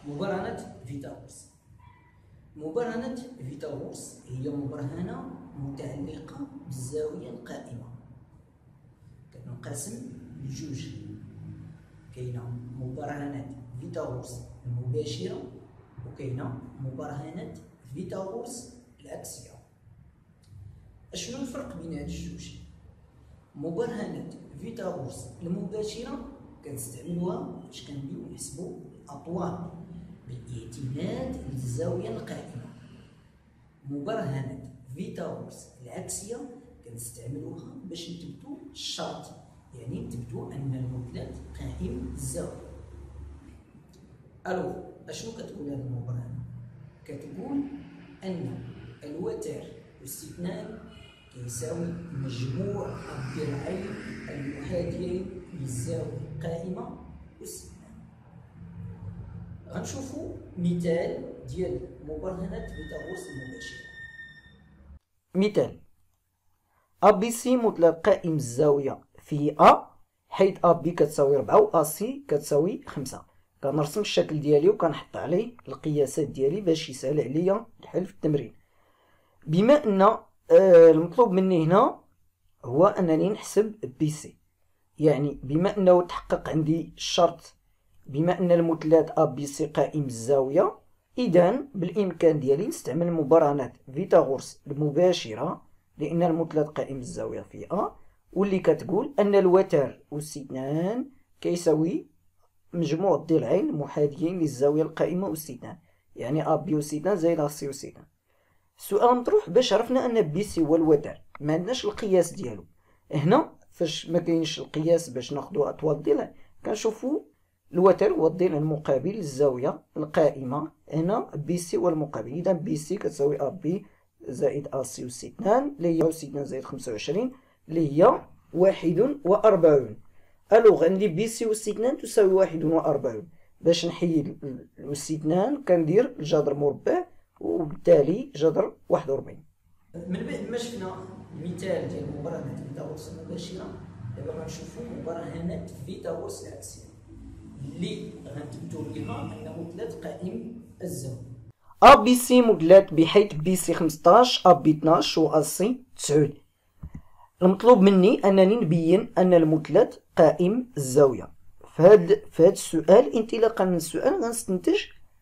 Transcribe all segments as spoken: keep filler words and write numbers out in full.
مبرهنة فيثاغورس. مبرهنة فيثاغورس هي مبرهنة متعلقة بالزاوية القائمة، كتنقسم لجوج. كاينة مبرهنة فيثاغورس المباشرة وكاينة مبرهنة فيثاغورس العكسية. اشنو الفرق بين هاد الجوج؟ مبرهنة فيثاغورس المباشرة كنستعملوها فاش كنبغيو نحسبو الأطوال بالاعتماد للزاوية القائمة. مبرهنة فيثاغورس العكسية كنستعملوها باش نثبتو الشرط، يعني نثبتو أن المثلث قائم الزاوية. ألو أشنو كتقول هاد المبرهنة؟ كتقول أن الوتر والاستثنان كيساوي مجموع الضلعين المحاذيين للزاوية القائمة والاستثنان. غنشوفو مثال ديال مبرهنة فيثاغورس المباشرة. مثال: أ بي سي مثلث قائم الزاوية في أ، حيث أ بي كتساوي ربعة و أ سي كتساوي خمسة. كنرسم الشكل ديالي وكنحط عليه القياسات ديالي باش يسهل عليا الحل في التمرين. بما أن آه المطلوب مني هنا هو أنني نحسب بي سي، يعني بما أنه تحقق عندي الشرط بما أن المثلث أ بي سي قائم الزاوية، إذن بالإمكان ديالي نستعمل مبرهنة فيثاغورس المباشرة، لأن المثلث قائم الزاوية في أ، واللي كتقول أن الوتر والاستثنان كيساوي مجموع الضلعين المحاذيين للزاوية القائمة والاستثنان، يعني أ بي والاستثنان زائد أ سي والاستثنان. السؤال مطروح باش عرفنا أن بي سي هو الوتر ما عندناش القياس ديالو. هنا فاش ما كاينش القياس باش ناخدو أطوال الضلع، كنشوفو الوتر هو الضلع المقابل للزاوية القائمة. هنا بي سي هو المقابل، إذا بي سي كتساوي أ بي زائد أ سي والاستثنان اللي هي والاستثنان زائد خمسة وعشرين اللي هي واحد وأربعون. ألوغ عندي بي سي والاستثنان تساوي واحد وأربعون. باش نحيد الاستثنان كندير الجذر مربع وبالتالي جذر واحد وأربعين. من بعد ما شفنا المثال ديال مبرهنة فيثاغورس المباشرة، دابا غنشوفو مبرهنة فيثاغورس العكسية اللي غنثبتو بها أن مثلث قائم الزاوية. أ بي سي مثلث بحيث بي سي خمسطاش، أ بي اثناش و أ سي تسعود. المطلوب مني أنني نبين أن المثلث قائم الزاوية. فهاد فهاد السؤال انطلاقا من السؤال غنستنتج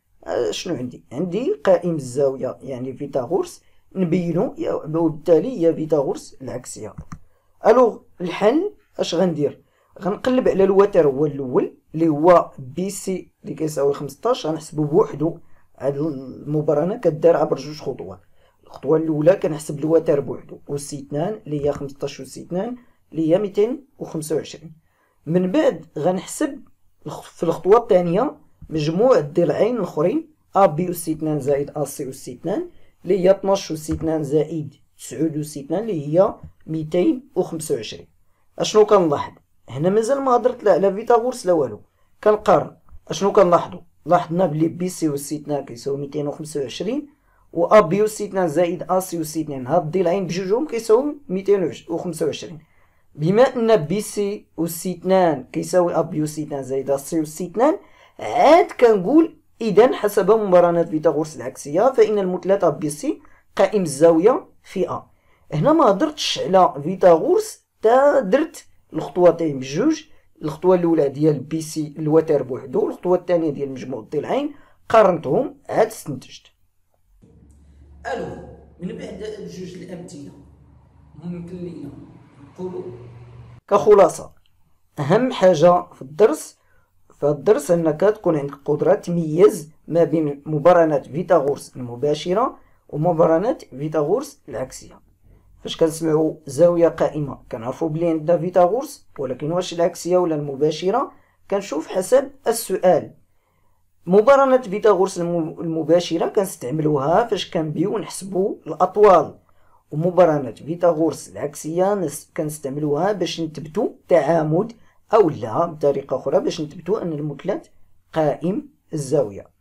شنو عندي؟ عندي قائم الزاوية يعني فيثاغورس، نبينو وبالتالي هي فيثاغورس العكسية. ألوغ الحل اش غندير؟ غنقلب على الوتر هو الأول اللي هو بي سي اللي كيساوي خمسطاش، غنحسبو بوحدو. هاد المبرهنة كدار عبر جوج خطوات. الخطوة الأولى كنحسب الوتر بوحدو والاستثنان اللي هي خمسطاش والاستثنان اللي هي ميتين وخمسة وعشرين. من بعد غنحسب في الخطوة الثانية مجموع الضلعين الآخرين أ بي والاستثنان زائد أ سي والاستثنان اللي هي اثناش والاستثنان زائد تسعود والاستثنان اللي هي ميتين وخمسة وعشرين. اشنو كنلاحظ؟ هنا مازال ما هضرت لا على فيثاغورس لا والو، كنقارن. اشنو كنلاحظو؟ لاحظنا بلي بي سي والاستثنان كيساوي ميتين وخمسة وعشرين و أ بي والاستثنان زائد أ سي والاستثنان هاد الضلعين بجوجهم كيساوي ميتين وخمسة وعشرين. بما أن بي سي والاستثنان كيساوي أ بي والاستثنان زائد أ سي والاستثنان، عاد كنقول إذا حسب مبرهنة فيثاغورس العكسية فإن المثلث أ بي سي قائم الزاوية في أ. هنا ما هضرتش على فيثاغورس، تا درت الخطوتين بجوج. الخطوة الأولى ديال بي سي الوتر بوحدو، الخطوة الثانية ديال مجموع الضلعين قارنتهم عاد استنتجت. ألو من بعد جوج الأمثلة ممكن لينا نقولو كخلاصة أهم حاجة في الدرس في الدرس أنك تكون عندك قدرة تميز ما بين مبرهنة فيثاغورس المباشرة ومبرهنة فيثاغورس العكسية. فاش كنسمعو زاوية قائمة كنعرفو بلي عندنا فيثاغورس، ولكن واش العكسية ولا المباشرة كنشوف حسب السؤال. مبرهنة فيثاغورس المباشرة كنستعملوها فاش كنبغيو نحسبو الأطوال، ومبرهنة فيثاغورس العكسية كنستعملوها باش نثبتو تعامد أو لا بطريقة أخرى باش نثبتو أن المثلث قائم الزاوية.